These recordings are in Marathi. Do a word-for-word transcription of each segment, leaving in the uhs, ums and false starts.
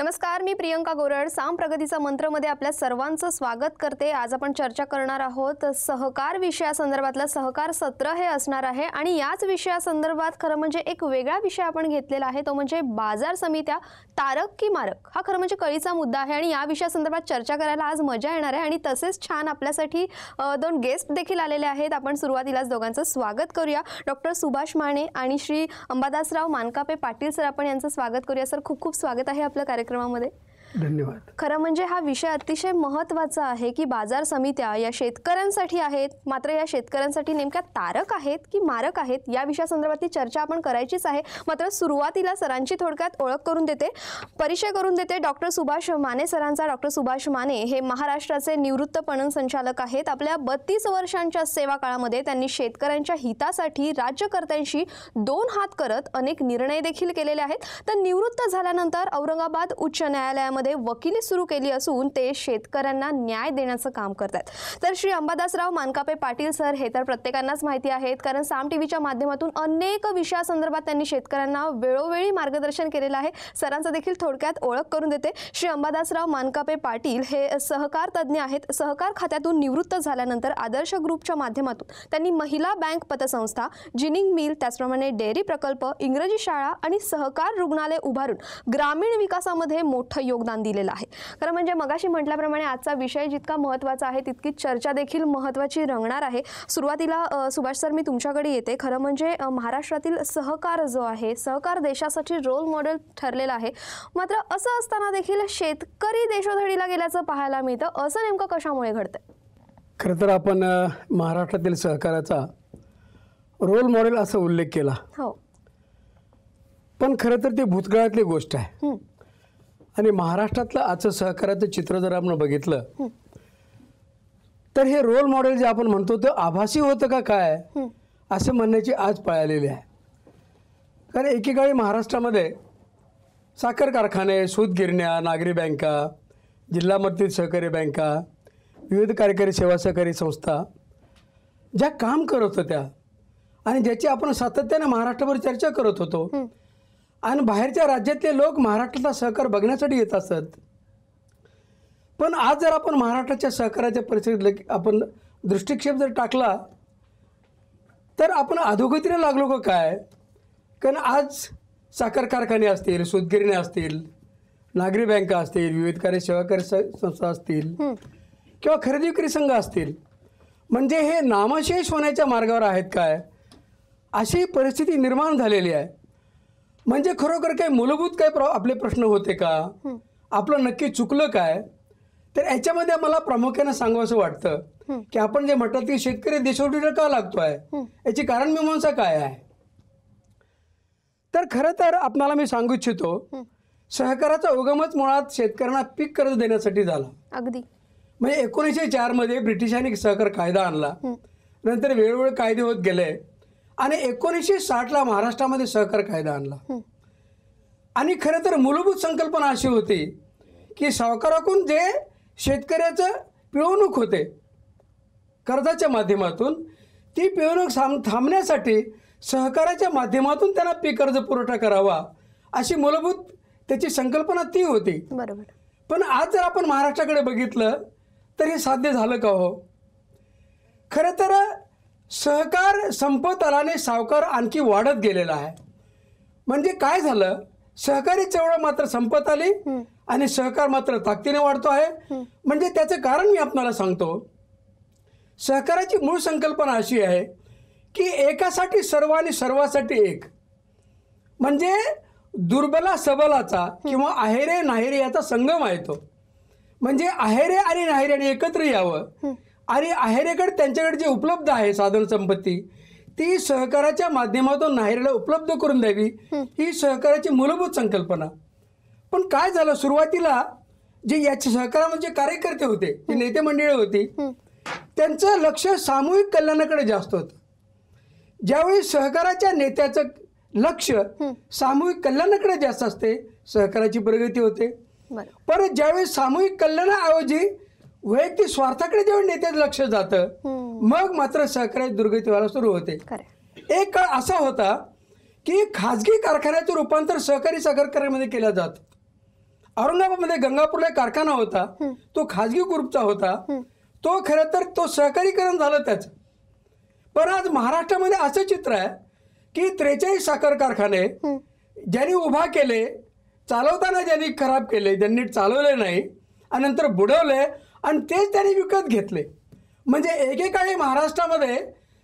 नमस्कार, मी प्रियंका गोरड. साम प्रगतीचा मंत्रमध्ये आपल्या सर्वांचं स्वागत करते. आज आपण चर्चा करणार आहोत सहकार विषयासंदर्भातलं सहकार सत्र हे असणार आहे आणि याच विषयासंदर्भात खरं म्हणजे एक वेगळा विषय आपण घेतलेला आहे, तो म्हणजे बाजार समित्या तारक की मारक. हा खरं म्हणजे कळीचा मुद्दा आहे आणि या विषयासंदर्भात चर्चा करायला आज मजा येणार आहे आणि तसेच छान आपल्यासाठी दोन गेस्ट देखील आलेले आहेत. आपण सुरुवातीलाच दोघांचं स्वागत करूया. डॉक्टर सुभाष माने आणि श्री अंबादासराव मानकापे पाटील सर, आपण यांचं स्वागत करूया. सर, खूप खूप स्वागत आहे आपल्या कार्यक्रमामध्ये. धन्यवाद. खरं म्हणजे हा विषय अतिशय महत्त्वाचा आहे की बाजार समित्या या शेतकऱ्यांसाठी आहेत, मात्र या शेतकऱ्यांसाठी नेमक्या तारक आहेत की मारक आहेत, या विषयासंदर्भातली चर्चा आपण करायचीच आहे. मात्र सुरुवातीला सरांची थोडक्यात ओळख करून देते, परिचय करून देते. डॉक्टर सुभाष माने सरांचा. डॉक्टर सुभाष माने हे महाराष्ट्राचे निवृत्त पणन संचालक आहेत. आपल्या बत्तीस वर्षांच्या सेवा काळामध्ये त्यांनी शेतकऱ्यांच्या हितासाठी राज्यकर्त्यांशी दोन हात करत अनेक निर्णय देखील केलेले आहेत. तर निवृत्त झाल्यानंतर औरंगाबाद उच्च न्यायालयामध्ये वकिली सुरू केली असून ते शेतकऱ्यांना न्याय देण्याचं काम करतात. तर श्री अंबादासराव मानकापे पाटील सर हे तर प्रत्येकांनाच माहिती आहेत, कारण साम टीव्हीच्या माध्यमातून अनेक विषयासंदर्भात त्यांनी शेतकऱ्यांना वेळोवेळी मार्गदर्शन केलेलं आहे. सरांचं देखील थोडक्यात ओळख करून देते. श्री अंबादासराव मानकापे पाटील हे सहकार तज्ज्ञ आहेत. सहकार खात्यातून निवृत्त झाल्यानंतर आदर्श ग्रुपच्या माध्यमातून त्यांनी महिला बँक पतसंस्था, जिनिंग मिल, त्याचप्रमाणे डेअरी प्रकल्प, इंग्रजी शाळा आणि सहकार रुग्णालय उभारून ग्रामीण विकासामध्ये मोठं योगदान दिलेलं आहे. कारण म्हणजे मगाशी म्हटल्याप्रमाणे आजचा विषय जितका महत्त्वाचा आहे तितकी चर्चा देखील महत्त्वाची रंगणार आहे. सुरुवातीला सुभाष सर, मी तुमच्याकडे येते. खरं म्हणजे महाराष्ट्रातील सहकार जो आहे, सहकार देशासाठी रोल मॉडेल ठरलेला आहे. मात्र असं असताना देखील शेतकरी देशोधडीला गेल्याचं पाहायला मिळतं. असं नेमकं कशामुळे घडतंय? खरं तर आपण महाराष्ट्रातील सहकाराचा रोल मॉडेल असा उल्लेख केला. हो, पण खरं तर ती भूतकाळातली गोष्ट आहे. आणि महाराष्ट्रातलं आजचं सहकाराचं चित्र जर आपण बघितलं तर हे रोल मॉडेल जे आपण म्हणतो ते आभासी होतं का काय असं म्हणण्याची आज पाळ आलेली आहे. कारण एकेकाळी महाराष्ट्रामध्ये साखर कारखाने, सूतगिरण्या, नागरी बँका, जिल्हा मर्तीत सहकारी बँका, विविध कार्यकारी सेवा सहकारी संस्था ज्या काम करत होत्या आणि ज्याची आपण सातत्याने महाराष्ट्रभर चर्चा करत होतो आणि बाहेरच्या राज्यातले लोक महाराष्ट्राचा सहकार बघण्यासाठी येत असतात. पण आज जर आपण महाराष्ट्राच्या सहकाराच्या परिस्थितीत आपण दृष्टिक्षेप जर टाकला तर आपण अधोगतीला लागलो का काय? कारण आज साखर कारखाने असतील, सूतगिरण्या असतील, नागरी बँका असतील, विविध कार्य सेवाकारी संस्था असतील किंवा खरेदी विक्री संघ असतील, म्हणजे हे नामशेष होण्याच्या मार्गावर आहेत काय अशी परिस्थिती निर्माण झालेली आहे. म्हणजे खरोखर काही मूलभूत काही प्र आपले प्रश्न होते का? आपलं नक्की चुकलं काय? तर याच्यामध्ये मला प्रामुख्याने सांगावंसं वाटतं की आपण जे म्हणतात की शेतकरी देशोधडीला का लागतो आहे, याची कारण मीमांसा काय आहे? तर खरं तर आपणाला मी सांगू इच्छितो, सहकाराचा उगमच मुळात शेतकऱ्यांना पीक कर्ज देण्यासाठी झाला. अगदी म्हणजे एकोणीसशे चारमध्ये ब्रिटिशांनी सहकार कायदा आणला, नंतर वेळोवेळी कायदे होत गेले आणि एकोणीसशे साठला महाराष्ट्रामध्ये सहकार कायदा आणला. आणि खरं तर मूलभूत संकल्पना अशी होती की सावकाराकडून जे शेतकऱ्याचं पिळवणूक होते कर्जाच्या माध्यमातून, ती पिळवणूक थांब थांबण्यासाठी सहकाराच्या माध्यमातून त्यांना पीक कर्ज पुरवठा करावा अशी मूलभूत त्याची संकल्पना ती होती. बरोबर. पण आज जर आपण महाराष्ट्राकडे बघितलं तर हे साध्य झालं का हो? खरं तर सहकार संपत आल्याने सावकार आणखी वाढत गेलेला आहे. म्हणजे काय झालं, सहकारी चळवळ मात्र संपत आली आणि सहकार मात्र ताकदीने वाढतो आहे. म्हणजे त्याचं कारण मी आपल्याला सांगतो. सहकाराची मूळ संकल्पना अशी आहे की एकासाठी सर्व आणि सर्वासाठी एक. म्हणजे दुर्बला सबलाचा किंवा आहेरे नाहेरे याचा संगम आहे तो. म्हणजे आहेरे आणि नाहेरे एकत्र यावं आणि आहेरेकडे त्यांच्याकडे जे उपलब्ध आहे साधन संपत्ती ती सहकाराच्या माध्यमातून नाहेरेला उपलब्ध करून द्यावी, ही सहकाराची मूलभूत संकल्पना. पण काय झालं, सुरुवातीला जे याच्या सहकारामध्ये जे कार्यकर्ते होते, जे नेते मंडळी होती, त्यांचं लक्ष सामूहिक कल्याणाकडे जास्त होतं. ज्यावेळी सहकाराच्या नेत्याचं लक्ष सामूहिक कल्याणाकडे जास्त असते, सहकाराची प्रगती होते. परत ज्यावेळी सामूहिक कल्याणाऐवजी वैयक्तिक स्वार्थाकडे जेव्हा नेत्याचं लक्ष जातं, मग मात्र सहकार्याची दुर्गती व्हायला सुरू होते. एक काळ असा होता की खाजगी कारखान्याचं रूपांतर सहकारी साखर कारखान्यामध्ये केलं जातं औरंगाबादमध्ये गंगापूरला एक कारखाना होता, तो खाजगी ग्रुपचा होता. तो खरं तर तो सहकारीकरण झालं त्याचं. पण आज महाराष्ट्रामध्ये असं चित्र आहे की त्रेचाळीस साखर कारखाने ज्यांनी उभा केले, चालवताना ज्यांनी खराब केले, ज्यांनी चालवले नाही आणि नंतर बुडवले आणि तेच त्यांनी विकत घेतले. म्हणजे एकेकाळी महाराष्ट्रामध्ये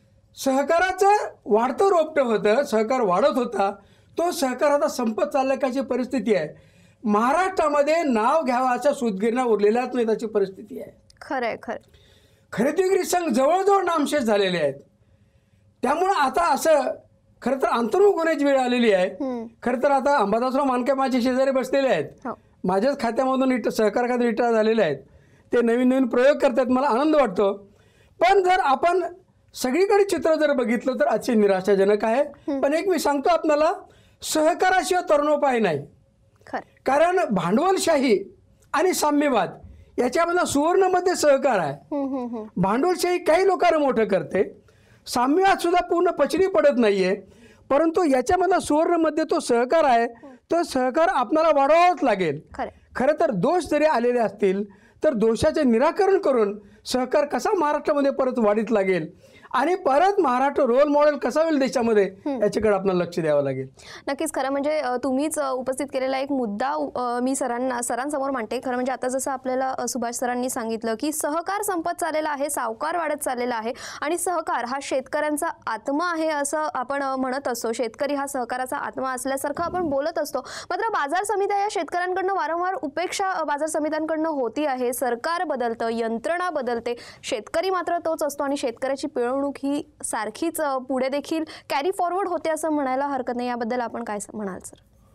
सहकाराचं वाढतं रोपटं होतं, सहकार वाढत होता, तो सहकार आता संपत चालल्याची परिस्थिती आहे. महाराष्ट्रामध्ये नाव घ्यावा अशा सूतगिरण्या उरलेल्याच नाही त्याची परिस्थिती आहे. खरं आहे, खरं. खरेदी विक्री संघ जवळजवळ नामशेष झालेले आहेत. त्यामुळं आता असं खरं तर अंतर्मुख होण्याची वेळ आलेली आहे. खरं तर आता अंबादासराव मानके माझे शेजारी बसलेले आहेत, माझ्याच खात्यामधून रिट सहकार खाते रिटायर झालेले आहेत. ते नवीन नवीन प्रयोग करतात, मला आनंद वाटतो. पण जर आपण सगळीकडे चित्र जर बघितलं तर अति निराशाजनक आहे. पण एक मी सांगतो आपल्याला, सहकाराशिवाय तरुणोपाय नाही. कारण भांडवलशाही आणि साम्यवाद याच्यामधला सुवर्णमध्ये सहकार आहे. भांडवलशाही काही लोकांना मोठं करते, साम्यवाद सुद्धा पूर्ण पचडी पडत नाहीये. परंतु याच्यामधला सुवर्णमध्ये तो सहकार आहे. तो सहकार आपल्याला वाढवावाच लागेल. खरं तर दोष जरी आलेले असतील तर दोषाचे निराकरण करून सहकार कसा महाराष्ट्रामध्ये परत वाढीत लागेल आणि परत महाराष्ट्र रोल मॉडेल कसा होईल देशामध्ये, याच्याकडे आपल्याला लक्ष द्यावं लागेल. नक्कीच. खरं म्हणजे तुम्हीच उपस्थित केलेला एक मुद्दा मी सरांना सरांसमोर मांडते. खरं म्हणजे आता जसं आपल्याला सुभाष सरांनी सांगितलं की सहकार संपत चाललेला आहे, सावकार वाढत चाललेला आहे आणि सहकार हा शेतकऱ्यांचा आत्मा आहे असं आपण म्हणत असतो. शेतकरी हा सहकाराचा आत्मा असल्यासारखं आपण बोलत असतो. मात्र बाजार समित्या या शेतकऱ्यांकडनं वारंवार उपेक्षा बाजार समित्यांकडनं होती आहे. सरकार बदलतं, यंत्रणा बदलते, शेतकरी मात्र तोच असतो आणि शेतकऱ्याची पिळवणूक ही सारखीच पुढे देखील कॅरी फॉरवर्ड होते असं म्हणायला हरकत नाही. याबद्दल आपण काय म्हणाल सर?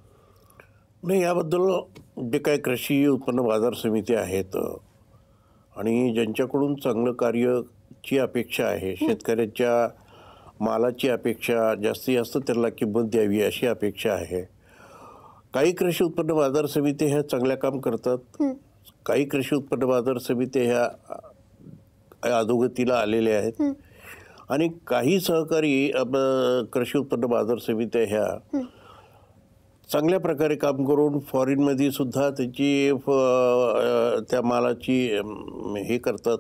नाही, याबद्दल जे काही कृषी उत्पन्न बाजार समिती आहेत आणि ज्यांच्याकडून चांगलं कार्याची अपेक्षा आहे, शेतकऱ्याच्या मालाची अपेक्षा, जास्तीत जास्त त्याला किंमत द्यावी अशी अपेक्षा आहे. काही कृषी उत्पन्न बाजार समिती ह्या चांगल्या काम करतात, काही कृषी उत्पन्न बाजार समिती ह्या अधोगतीला आलेल्या आहेत आणि काही सहकारी कृषी उत्पन्न बाजार समित्या ह्या चांगल्या प्रकारे काम करून फॉरेनमध्ये सुद्धा त्याची त्या मालाची हे करतात.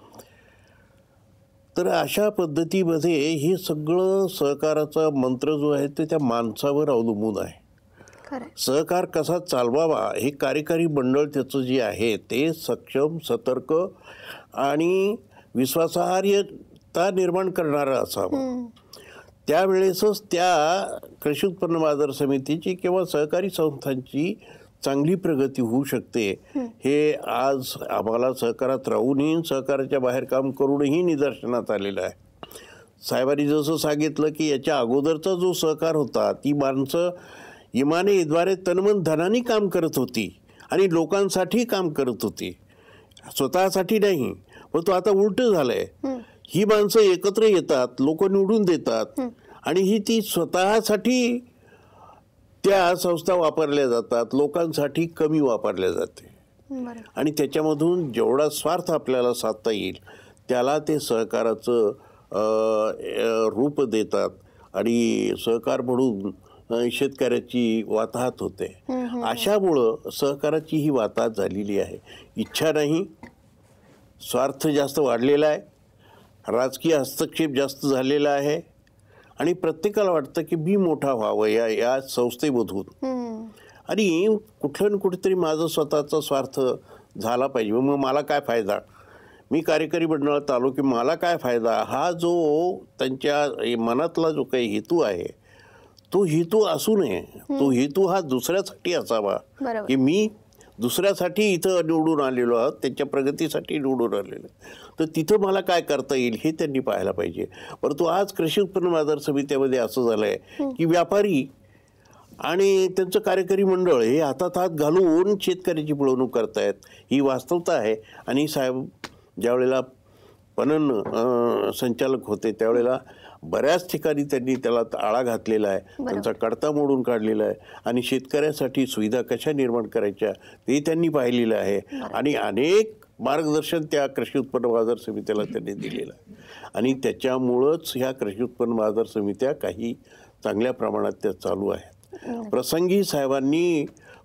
तर अशा पद्धतीमध्ये हे सगळं सहकाराचा मंत्र जो आहे ते त्या माणसावर अवलंबून आहे. सहकार कसा चालवावा हे कार्यकारी मंडळ त्याचं जे आहे ते सक्षम, सतर्क आणि विश्वासार्हता निर्माण करणारं असावं. त्यावेळेसच त्या कृषी उत्पन्न बाजार समितीची किंवा सहकारी संस्थांची चांगली प्रगती होऊ शकते. हे आज आम्हाला सहकारात राहूनही, सहकाराच्या बाहेर काम करूनही निदर्शनात आलेलं आहे. साहेबांनी जसं सांगितलं की याच्या अगोदरचा जो सहकार होता ती माणसं इमाने इद्वारे तनमन धनाने काम करत होती आणि लोकांसाठी काम करत होती, स्वतःसाठी नाही. पण तो आता उलट झालंय. ही माणसं एकत्र येतात, लोक निवडून देतात आणि ही ती स्वतःसाठी त्या संस्था वापरल्या जातात, लोकांसाठी कमी वापरल्या जाते. आणि त्याच्यामधून जेवढा स्वार्थ आपल्याला साधता येईल त्याला ते सहकाराचं रूप देतात आणि सहकार म्हणून शेतकऱ्याची वाताहत होते. अशामुळं सहकाराची ही वाताहत झालेली आहे. इच्छा नाही, स्वार्थ जास्त वाढलेला आहे, राजकीय हस्तक्षेप जास्त झालेला आहे आणि प्रत्येकाला वाटतं की मी मोठा व्हावं या या संस्थेमधून आणि कुठलं ना कुठेतरी माझा स्वतःचा स्वार्थ झाला पाहिजे. मग मला काय फायदा, मी कार्यकारी मंडळात आलो की मला काय फायदा, हा जो त्यांच्या मनातला जो काही हेतू आहे तो हेतू असू नये. तो हेतू हा दुसऱ्यासाठी असावा की मी दुसऱ्यासाठी इथं निवडून आलेलो आहोत, त्यांच्या प्रगतीसाठी निवडून आलेलो. तर तिथं मला काय करता येईल हे त्यांनी पाहायला पाहिजे. परंतु आज कृषी उत्पन्न बाजार समित्यामध्ये असं झालं आहे की व्यापारी आणि त्यांचं कार्यकारी मंडळ हे हातात हात घालून शेतकऱ्याची पिळवणूक करतायत. ही वास्तवता आहे. आणि साहेब ज्यावेळेला पणन संचालक होते त्यावेळेला बऱ्याच ठिकाणी त्यांनी त्याला आळा घातलेला आहे, त्यांचा कडता मोडून काढलेला आहे आणि शेतकऱ्यासाठी सुविधा कशा निर्माण करायच्या ते त्यांनी पाहिलेलं आहे आणि अनेक मार्गदर्शन त्या कृषी उत्पन्न बाजार समित्याला त्यांनी दिलेलं आहे. आणि त्याच्यामुळंच ह्या कृषी उत्पन्न बाजार समित्या काही चांगल्या प्रमाणात त्या चालू आहेत. प्रसंगी साहेबांनी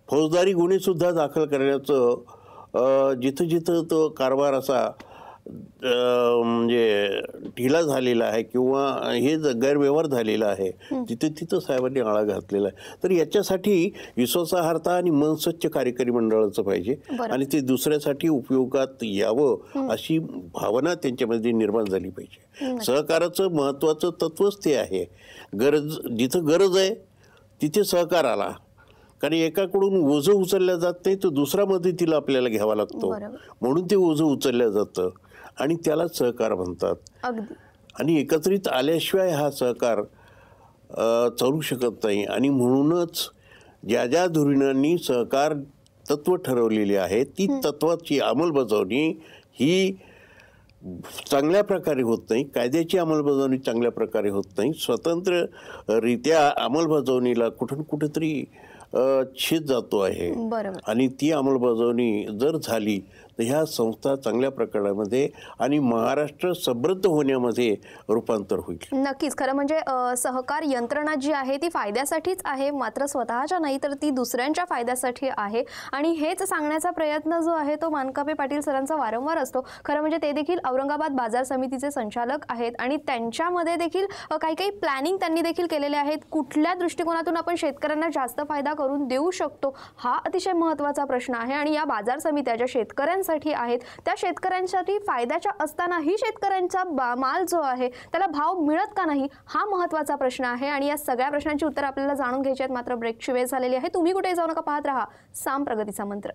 फौजदारी गुन्हे सुद्धा दाखल करण्याचं अ, जिथं जिथं तो कारभार असा अ, म्हणजे ढिला झालेला आहे किंवा हे ज- गैरव्यवहार झालेला आहे तिथे तिथं साहेबांनी आळा घातलेला आहे. तर याच्यासाठी विश्वासार्हता आणि मनसच्च कार्यकारी मंडळाचं पाहिजे बरं. आणि ते दुसऱ्यासाठी उपयोगात यावं अशी भावना त्यांच्यामध्ये निर्माण झाली पाहिजे. सहकाराचं महत्त्वाचं तत्वच ते आहे. गरज जिथं गरज आहे तिथे सहकार आला, कारण एकाकडून ओझं उचललं जात नाही तर दुसरा मदतीला आपल्याला घ्यावा लागतो, बरोबर. म्हणून ते ओझं उचललं जातं आणि त्याला सहकार म्हणतात. अगदी आणि एकत्रित आल्याशिवाय हा सहकार अ, चालू शकत नाही. आणि म्हणूनच ज्या ज्या धोरणांनी सहकार तत्व ठरवलेली आहे ती तत्वाची अंमलबजावणी ही चांगल्या प्रकारे होत नाही. कायद्याची अंमलबजावणी चांगल्या प्रकारे होत नाही. स्वतंत्ररित्या अंमलबजावणीला कुठं कुठेतरी अ, छेद जातो आहे. बरोबर. आणि ती अंमलबजावणी जर झाली तर ह्या संस्था चांगल्या प्रकारामध्ये आणि महाराष्ट्र समृद्ध होण्यामध्ये रूपांतर होईल. नक्कीच. खरं म्हणजे अ, सहकार यंत्रणा जी आहे ती फायद्यासाठीच आहे, मात्र स्वतःच्या नाही तर ती दुसऱ्यांच्या फायद्यासाठी आहे. आणि हेच सांगण्याचा प्रयत्न जो आहे तो मानकापे पाटील सरांचा वारंवार असतो. खरं म्हणजे ते देखील औरंगाबाद बाजार समितीचे संचालक आहेत आणि त्यांच्यामध्ये देखील अ, काही काही प्लॅनिंग त्यांनी देखील केलेले आहेत. कुठल्या दृष्टिकोनातून आपण शेतकऱ्यांना जास्त फायदा करून देऊ शकतो हा अतिशय महत्त्वाचा प्रश्न आहे. आणि या बाजार समित्या ज्या शेतकऱ्यांसाठी आहेत त्या शेतकऱ्यांसाठी फायद्याच्या असतानाही शेतकऱ्यांचा बा- माल जो आहे त्याला भाव मिळत का नाही हा महत्त्वाचा प्रश्न आहे. आणि या सगळ्या प्रश्नांची उत्तर आपल्याला जाणून घ्यायची आहेत. मात्र ब्रेकची वेळ झालेली आहे. तुम्ही कुठे जाऊ नका, पाहत राहा साम प्रगतीचा मंत्र.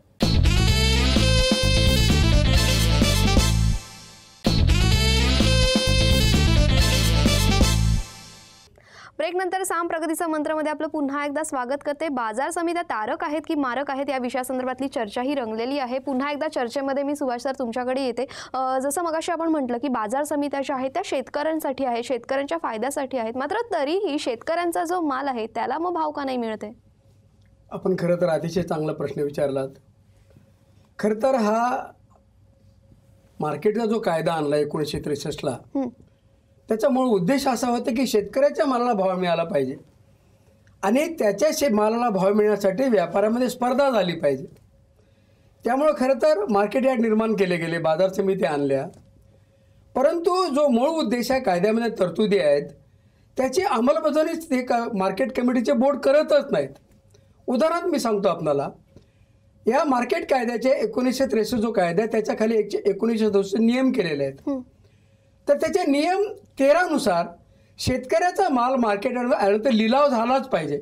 ब्रेक नंतर साम प्रगतीचा मंत्रमध्ये आपलं पुन्हा एकदा स्वागत करते. बाजार समित्या तारक आहेत की मारक आहेत या विषयासंदर्भातली चर्चा ही रंगलेली आहे. पुन्हा एकदा चर्चेमध्ये मी सुभाष सर तुमच्याकडे येते. अ, जसं मगाशी आपण म्हटलं की बाजार समित्या ज्या आहेत त्या शेतकऱ्यांसाठी आहेत, शेतकऱ्यांच्या फायद्यासाठी आहेत, मात्र तरीही शेतकऱ्यांचा जो माल आहे त्याला मग भाव का नाही मिळते? आपण खरं तर अतिशय चांगला प्रश्न विचारलात. खरं तर हा मार्केटचा जो कायदा आणला एकोणीसशे त्रेसष्टला हं, त्याचा मूळ उद्देश असा होता की शेतकऱ्याच्या मालाला भाव मिळाला पाहिजे आणि त्याच्या शे मालाला भाव मिळण्यासाठी व्यापारामध्ये स्पर्धा झाली पाहिजे. त्यामुळं खरं तर मार्केट यार्ड निर्माण केले गेले, बाजार समित्या आणल्या. परंतु जो मूळ उद्देश आहे कायद्यामध्ये तरतुदी आहेत त्याची अंमलबजावणी ते का मार्केट कमिटीचे बोर्ड करतच नाहीत. उदाहरणार्थ मी सांगतो आपल्याला, या मार्केट कायद्याचे एकोणीसशे त्रेसष्ट जो कायदा आहे त्याच्याखाली एकशे एकोणीसशे दोनशे नियम केलेले आहेत. हं, तर त्याचे नियम तेरानुसार शेतकऱ्याचा माल मार्केट आला तर लिलाव झालाच पाहिजे.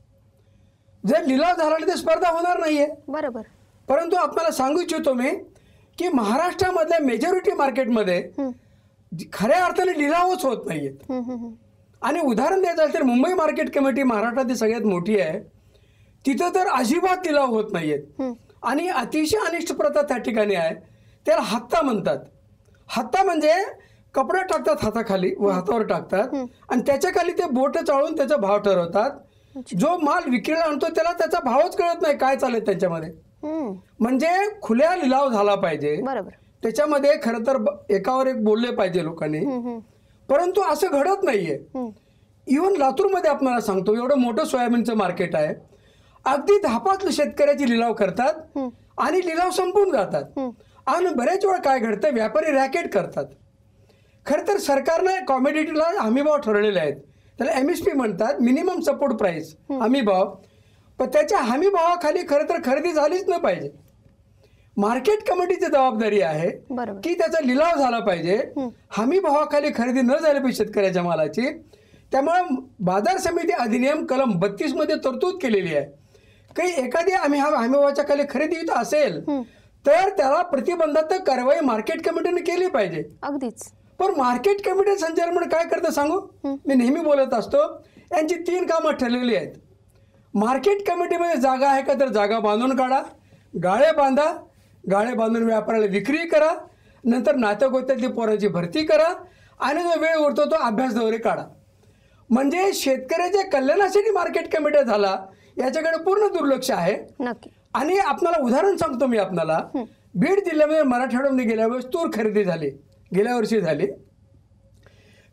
जर लिलाव झाला नाही तर स्पर्धा होणार नाही आहे. बरोबर. परंतु आपल्याला सांगू इच्छितो मी की महाराष्ट्रामधल्या मेजॉरिटी मार्केटमध्ये हं, खऱ्या अर्थाने लिलावच होत नाही आहेत. हं, हं, हं. आणि उदाहरण द्यायचं झालं तर मुंबई मार्केट कमिटी महाराष्ट्रातील सगळ्यात मोठी आहे, तिथं तर अजिबात लिलाव होत नाही आहेत. हं. आणि अतिशय अनिष्ट प्रथा त्या ठिकाणी आहे, त्याला हत्ता म्हणतात. हत्ता म्हणजे कपडा टाकतात हाताखाली व हातावर टाकतात आणि त्याच्याखाली ते बोट चाळून त्याचा भाव ठरवतात. जो माल विक्रीला आणतो त्याला त्याचा भावच कळत नाही काय चालेल त्याच्यामध्ये. हं, म्हणजे खुल्या लिलाव झाला पाहिजे. बरोबर. त्याच्यामध्ये खरं तर ब- एकावर एक बोलले पाहिजे लोकांनी, हं, हं, परंतु असं घडत नाहीये. हं. इव्हन लातूरमध्ये आपल्याला सांगतो एवढं मोठं सोयाबीनचं मार्केट आहे, अगदी दहा पाच शेतकऱ्याची लिलाव करतात आणि लिलाव संपून जातात. आणि बऱ्याच वेळा काय घडतं, व्यापारी रॅकेट करतात. खरं तर सरकारनं कॉमोडिटीला हमीभाव ठरवलेले आहेत, त्याला एम एस पी म्हणतात, मिनिमम सपोर्ट प्राईस हमीभाव. पण त्याच्या हमीभावाखाली खरं तर खरेदी झालीच नाही पाहिजे. मार्केट कमिटीची जबाबदारी आहे बरोबर. की त्याचा लिलाव झाला पाहिजे, हमी भावाखाली खरेदी न झाली पाहिजे शेतकऱ्याच्या मालाची. त्यामुळे बाजार समिती अधिनियम कलम बत्तीस मध्ये तरतूद केलेली आहे, काही एखादी आम्ही हा हमीभावाच्या खाली खरेदी होत असेल तर त्याला प्रतिबंधात्मक कारवाई मार्केट कमिटीने केली पाहिजे. अगदीच. पण मार्केट कमिटी संचालक काय करतं सांगू, मी नेहमी बोलत असतो, यांची तीन कामं ठरलेली आहेत. मार्केट कमिटीमध्ये जागा आहे का तर जागा बांधून काढा, गाळे बांधा, गाळे बांधून व्यापाराला विक्री करा, नंतर नात्यागोत्यातली पोरांची भरती करा आणि जो वेळ उरतो तो अभ्यास दौरे काढा. म्हणजे शेतकऱ्याच्या कल्याणासाठी मार्केट कमिट्या झाला याच्याकडे पूर्ण दुर्लक्ष आहे. नक्की. आणि आपल्याला उदाहरण सांगतो मी आपल्याला, बीड जिल्ह्यामध्ये मराठवाड्यामध्ये गेल्या वेळेस तूर खरेदी झाली, गेल्या वर्षी झाली.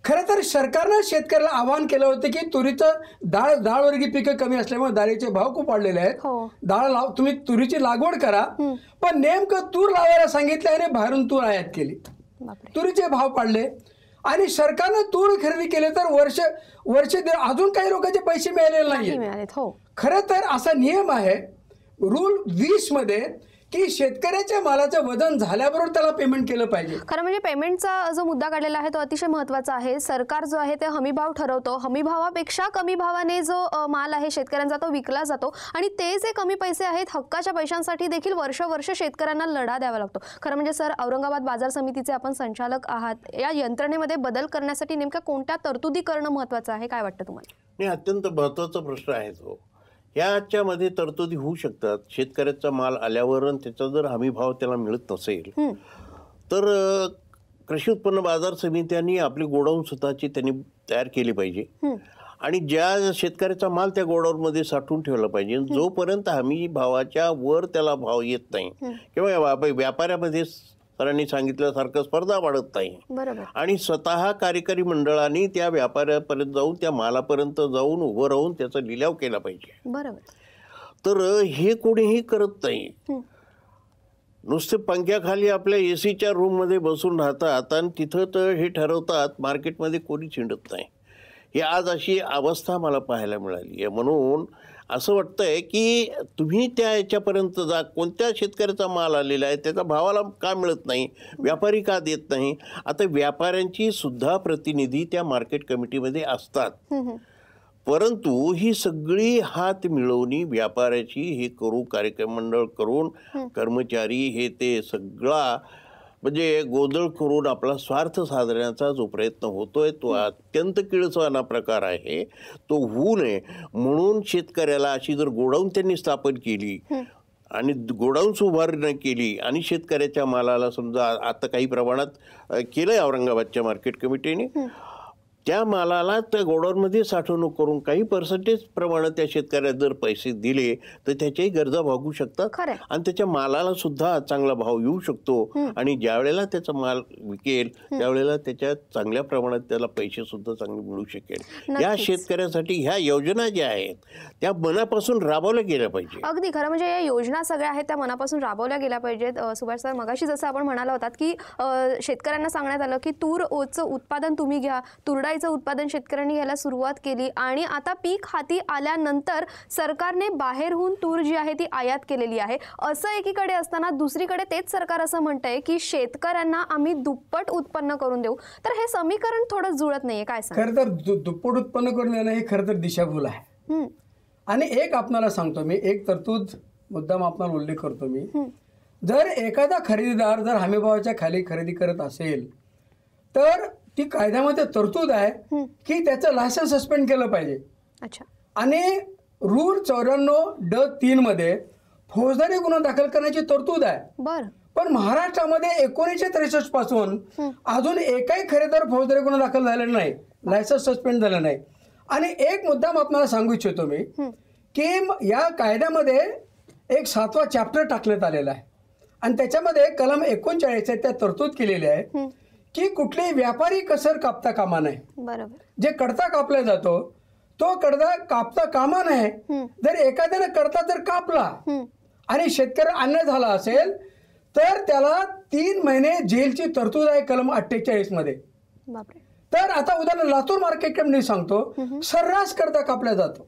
खरं तर सरकारनं शेतकऱ्याला आवाहन केलं होतं की तुरीचं डाळ डाळवर्गीय पिकं कमी असल्यामुळे डाळीचे भाव खूप वाढलेले आहेत. हो. डाळ लाव तुम्ही तुरीची लागवड करा, पण नेमकं तूर लावायला सांगितलं आणि बाहेरून तूर आयात केली. बापरे. तुरीचे भाव पाडले आणि सरकारनं तूर खरेदी केले तर वर्ष वर्ष दीड अजून काही लोकांचे पैसे मिळालेले नाही नाहीये. मिळालेत. हो. खरं तर असा नियम आहे रूल वीस मध्ये की शेतकऱ्याच्या मालाचं वजन झाल्याबरोबर त्याला पेमेंट केलं पाहिजे. खरं म्हणजे पेमेंटचा जो मुद्दा काढलेला आहे तो अतिशय महत्त्वाचा आहे. सरकार जो आहे ते हमी भाव ठरवतो. हमी भावापेक्षा कमी भावाने जो अ, माल आहे शेतकऱ्यांचा तो विकला जातो आणि ते जे कमी पैसे आहेत हक्काच्या पैशांसाठी देखील वर्ष वर्ष शेतकऱ्यांना लढा द्यावा लागतो. खरं म्हणजे सर, औरंगाबाद बाजार समितीचे आपण संचालक आहात. या यंत्रणेमध्ये बदल करण्यासाठी नेमक्या कोणत्या तरतुदी करणं महत्त्वाचं आहे, काय वाटतं तुम्हाला? नाही, अत्यंत महत्त्वाचा प्रश्न आहे तो. ह्याच्यामध्ये तरतुदी होऊ शकतात. शेतकऱ्याचा माल आल्यावर त्याचा जर हमी भाव त्याला मिळत नसेल तर अ, कृषी उत्पन्न बाजार समित्यांनी आपली गोडाऊन स्वतःची त्यांनी तयार केली पाहिजे आणि ज्या शेतकऱ्याचा माल त्या गोडाऊनमध्ये साठवून ठेवला पाहिजे. जोपर्यंत हमी भावाच्या वर त्याला भाव येत नाही किंवा व्याप- व्यापाऱ्यामध्ये सरांनी सांगितल्यासारखं स्पर्धा वाढत नाही बरोबर. आणि स्वतः कार्यकारी मंडळाने त्या व्यापाऱ्यापर्यंत जाऊन त्या मालापर्यंत जाऊन उभं राहून त्याचा लिलाव केला पाहिजे. बरोबर. तर हे कोणीही करत नाही. नुसते पंख्याखाली आपल्या एसीच्या रूममध्ये बसून राहतात आणि तिथं तर हे ठरवतात, मार्केटमध्ये कोणी चिंडत नाही. ही आज अशी अवस्था मला पाहायला मिळाली आहे. म्हणून असं वाटतंय की तुम्ही त्या याच्यापर्यंत जा, कोणत्या शेतकऱ्याचा माल आलेला आहे त्याचा भावाला का मिळत नाही, व्यापारी का देत नाही. आता व्यापाऱ्यांची सुद्धा प्रतिनिधी त्या मार्केट कमिटीमध्ये असतात, परंतु ही सगळी हात मिळवणी व्यापाऱ्याची हे करू, कार्यक्रम मंडळ करून कर्मचारी हे ते सगळा म्हणजे गोंधळ करून आपला स्वार्थ साधण्याचा जो प्रयत्न होतोय तो अत्यंत किळसवाना प्रकार आहे. तो होऊ नये म्हणून शेतकऱ्याला अशी जर गोडाऊन त्यांनी स्थापन केली आणि गोडाऊन्स उभारणी केली आणि शेतकऱ्याच्या मालाला समजा आता काही प्रमाणात केलंय औरंगाबादच्या मार्केट कमिटीने, त्या मालाला त्या गोडाऊनमध्ये साठवणूक करून काही पर्सेंटेज प्रमाणात त्या शेतकऱ्याला जर पैसे दिले तर त्याच्याही गरजा भागू शकतात आणि त्याच्या मालाला सुद्धा चांगला भाव येऊ शकतो आणि ज्या वेळेला त्याचा माल विकेल त्यावेळेला त्याच्या चांगल्या प्रमाणात त्याला पैसे सुद्धा चांगले मिळू शकेल. या शेतकऱ्यासाठी ह्या योजना ज्या आहेत त्या मनापासून राबवल्या गेल्या पाहिजे. अगदी खरं म्हणजे या योजना सगळ्या आहेत त्या मनापासून राबवल्या गेल्या पाहिजेत. अ, सुभाष सर, मगाशी जसं आपण म्हणाला होतात की अ, शेतकऱ्यांना सांगण्यात आलं की तूर ओचं उत्पादन तुम्ही घ्या, तुरडा उत्पादन शेतकऱ्यांनी घ्यायला सुरुवात केली आणि आता पीक हाती आल्यानंतर सरकारने बाहेरहून तूर जी आहे ती आयात केलेली आहे. असं एकीकडे असताना दुसरीकडे तेच सरकार असं म्हणतंय की शेतकऱ्यांना आम्ही दुप्पट उत्पन्न करून देऊ. तर हे समीकरण थोडं जुळत नाहीये, काय सांग? खरं तर दु- दुप्पट उत्पन्न करून देणं हे खरं तर दिशाभूल आहे. आणि एक आपणाला सांगतो मी, एक तरतूद मुद्दाम आपणाला उल्लेख करतो मी. जर एखादा खरेदीदार जर हमीभावाच्या खाली खरेदी करत असेल तर ती कायद्यामध्ये तरतूद आहे की त्याचं लायसन्स सस्पेंड केलं पाहिजे. अच्छा. आणि रूल चौऱ्याण्णव ड तीन मध्ये फौजदारी गुन्हा दाखल करण्याची तरतूद आहे. बर. पण महाराष्ट्रामध्ये एकोणीसशे त्रेसष्ट पासून अजून एकही खरेदीदार फौजदारी गुन्हा दाखल झालेला नाही, लायसन्स सस्पेंड झालं नाही. आणि एक मुद्दा आपल्याला सांगू इच्छितो मी की या कायद्यामध्ये एक सातवा चॅप्टर टाकण्यात आलेला आहे आणि त्याच्यामध्ये कलम एकोणचाळीस आहे त्या तरतूद केलेली आहे की कुठलेही व्यापारी कसर कापता कामा नये. बरोबर. जे कडता कापला जातो तो कडता कापता कामा नये. जर एखाद्याने कडता जर कापला आणि शेतकरी अन्याय झाला असेल तर त्याला तीन महिने जेलची तरतूद आहे कलम अठ्ठेचाळीस मध्ये. बापरे. तर आता उदाहरण लातूर मार्केट कमिटी सांगतो सर्रास कडता कापला जातो,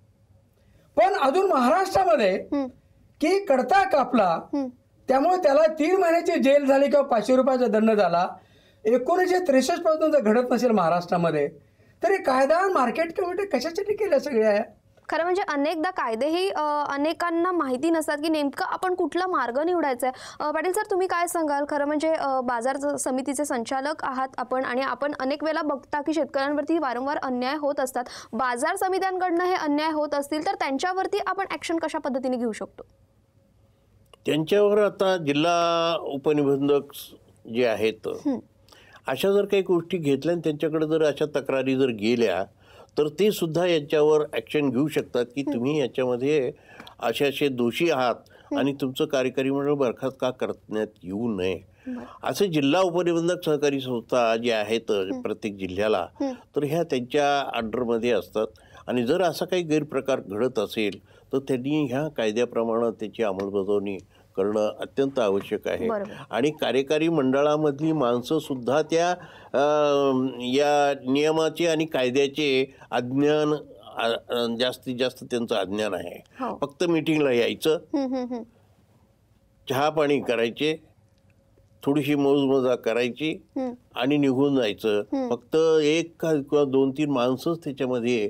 पण अजून महाराष्ट्रामध्ये की कडता कापला त्यामुळे त्याला तीन महिन्याची जेल झाली किंवा पाचशे रुपयाचा दंड झाला. एकोणीसशे त्रेसष्ट पासून जर घडत नसेल महाराष्ट्रामध्ये तर हे कायदा मार्केट कमिटी कशासाठी केल्या सगळ्या? खरं म्हणजे अनेकदा कायदेही अ, अनेकांना माहिती नसतात की नेमकं आपण कुठला मार्ग निवडायचा आहे. पाटील सर, तुम्ही काय सांगाल? खरं म्हणजे अ, बाजार समितीचे संचालक आहात आपण आणि आपण अनेक वेळा बघता की शेतकऱ्यांवरती वारंवार अन्याय होत असतात. बाजार समित्यांकडनं हे अन्याय होत असतील तर त्यांच्यावरती आपण ॲक्शन कशा पद्धतीने घेऊ शकतो? त्यांच्यावर आता जिल्हा उपनिबंधक जे आहेत अशा जर काही गोष्टी घेतल्या आणि त्यांच्याकडे जर अशा तक्रारी जर गेल्या तर ते सुद्धा याच्यावर ॲक्शन घेऊ शकतात की तुम्ही याच्यामध्ये असे असे दोषी आहात आणि तुमचं कार्यकारी मंडळ बरखास्त का करण्यात येऊ नये. असे जिल्हा उपनिबंधक सहकारी संस्था ज्या आहेत प्रत्येक जिल्ह्याला, तर ह्या त्यांच्या अंडरमध्ये असतात आणि जर असा काही गैरप्रकार घडत असेल तर त्यांनी ह्या कायद्याप्रमाणे त्याची अंमलबजावणी करणं अत्यंत आवश्यक आहे. आणि कार्यकारी मंडळामधली माणसं सुद्धा त्या या नियमाचे आणि कायद्याचे अज्ञान जास्तीत जास्त त्यांचं अज्ञान आहे. फक्त मीटिंगला यायचं, चहा पाणी करायचे, थोडीशी मौजमजा करायची आणि निघून जायचं. फक्त एक किंवा दोन तीन माणसंच त्याच्यामध्ये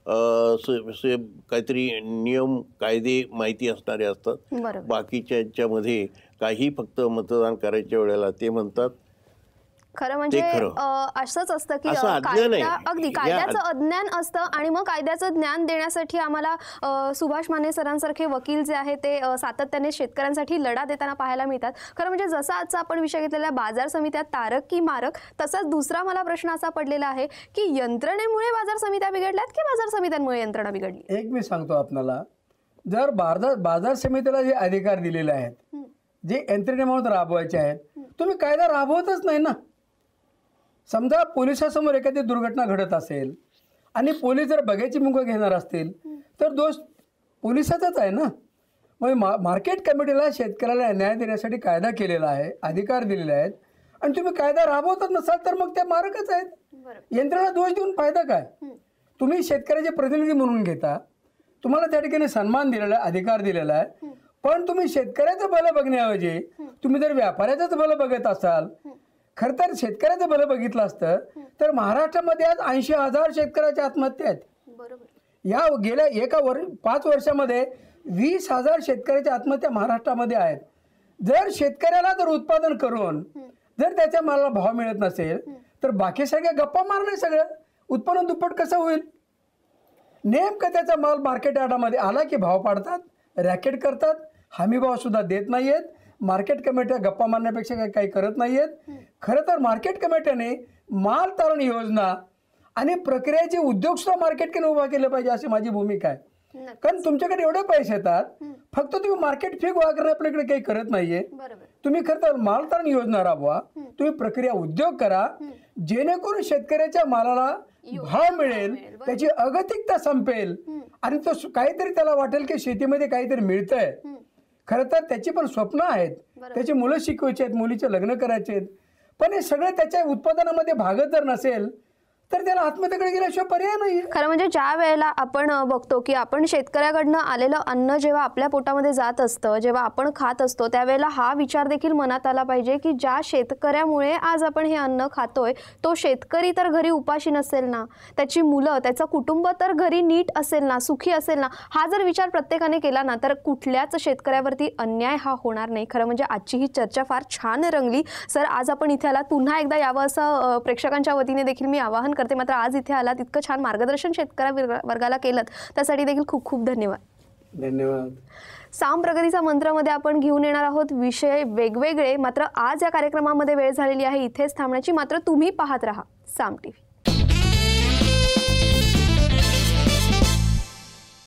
काहीतरी नियम कायदे माहिती असणारे असतात. बाकीच्या याच्यामध्ये काही फक्त मतदान करायच्या वेळेला ते म्हणतात. खरं म्हणजे असंच असतं की अगदी कायद्याचं अज्ञान असतं आणि मग कायद्याचं ज्ञान देण्यासाठी आम्हाला सुभाष माने सरांसारखे वकील जे आहे ते सातत्याने शेतकऱ्यांसाठी लढा देताना पाहायला मिळतात. खरं म्हणजे जसा आजचा आपण विषय घेतलेला बाजार समित्या तारक की मारक, तसाच दुसरा मला प्रश्न असा पडलेला आहे की यंत्रणेमुळे बाजार समित्या बिघडल्यात की बाजार समित्यांमुळे यंत्रणा बिघडली. एक मी सांगतो आपल्याला, जर बाजार बाजार समितीला जे अधिकार दिलेले आहेत, जे यंत्रणेमुळे राबवायचे आहेत, तुम्ही कायदा राबवतच नाही ना. समजा पोलिसासमोर एखादी दुर्घटना घडत असेल आणि पोलीस जर बघायची मुंग घेणार असतील तर दोष पोलिसाचाच आहे ना. मग मा मार्केट कमिटीला शेतकऱ्याला न्याय देण्यासाठी कायदा केलेला आहे, अधिकार दिलेले आहेत आणि तुम्ही कायदा राबवतच नसाल तर मग त्या मारकच आहेत. यंत्रणा दोष देऊन फायदा काय? तुम्ही शेतकऱ्याचे प्रतिनिधी म्हणून घेता, तुम्हाला त्या ठिकाणी सन्मान दिलेला आहे, अधिकार दिलेला आहे, पण तुम्ही शेतकऱ्याचं भलं बघण्याऐवजी तुम्ही जर व्यापाऱ्याचंच भलं बघत असाल, खरं तर शेतकऱ्याचं भलं बघितलं असतं तर महाराष्ट्रामध्ये आज ऐंशी हजार शेतकऱ्याच्या आत्महत्या आहेत. या गेल्या एका वर पाच वर्षामध्ये वीस हजार शेतकऱ्याच्या आत्महत्या महाराष्ट्रामध्ये आहेत. जर शेतकऱ्याला जर उत्पादन करून जर त्याच्या मालाला भाव मिळत नसेल तर बाकी सगळ्या गप्पा मारणे, सगळं उत्पन्न दुप्पट कसं होईल? नेमकं त्याचा माल मार्केट यार्डामध्ये आला की भाव पाडतात, रॅकेट करतात, हमी भाव सुद्धा देत नाहीयेत. मार्केट कमिट्या गप्पा मारण्यापेक्षा काही काही करत नाहीयेत. खरं तर मार्केट कमिट्याने माल तारण योजना आणि प्रक्रियाचे उद्योग सुद्धा मार्केटकडे उभा केले पाहिजे अशी माझी भूमिका आहे. कारण तुमच्याकडे एवढे पैसे येतात, फक्त तुम्ही मार्केट फी गोळा करणे आपल्याकडे काही करत नाहीये. तुम्ही खरं तर माल तारण योजना राबवा, तुम्ही प्रक्रिया उद्योग करा, जेणेकरून शेतकऱ्याच्या मालाला भाव मिळेल, त्याची अगतिकता संपेल आणि तो काहीतरी त्याला वाटेल की शेतीमध्ये काहीतरी मिळतंय. खरं तर त्याची पण स्वप्न आहेत, त्याची मुलं शिकवायची आहेत, मुलीचे लग्न करायचे आहेत, पण हे सगळं त्याच्या उत्पादनामध्ये भागत जर नसेल तर त्याला आत्महत्येकडे गेल्याशिवाय पर्याय नाही. खरं म्हणजे ज्या वेळेला आपण बघतो की आपण शेतकऱ्याकडनं आलेलं अन्न जेव्हा आपल्या पोटामध्ये जात असतं, जेव्हा आपण खात असतो, त्यावेळेला हा विचार देखील मनात आला पाहिजे की ज्या शेतकऱ्यामुळे आज आपण हे अन्न खातोय तो शेतकरी तर घरी उपाशी नसेल ना, त्याची मुलं, त्याचं कुटुंब तर घरी नीट असेल ना, सुखी असेल ना. हा जर विचार प्रत्येकाने केला ना तर कुठल्याच शेतकऱ्यावरती अन्याय हा होणार नाही. खरं म्हणजे आजची ही चर्चा फार छान रंगली. सर, आज आपण इथे आलात, पुन्हा एकदा यावं असं प्रेक्षकांच्या वतीने देखील मी आवाहन करते. मात्र आज इथे आलात, इतकं छान मार्गदर्शन शेतकऱ्या वर्गाला केलं त्यासाठी देखील खूप खूप धन्यवाद. धन्यवाद. साम प्रगतीचा मंत्रामध्ये आपण घेऊन येणार आहोत विषय वेगवेगळे. मात्र आज या कार्यक्रमामध्ये वेळ झालेली आहे इथेच थांबण्याची. मात्र तुम्ही पाहत राहा साम टीव्ही.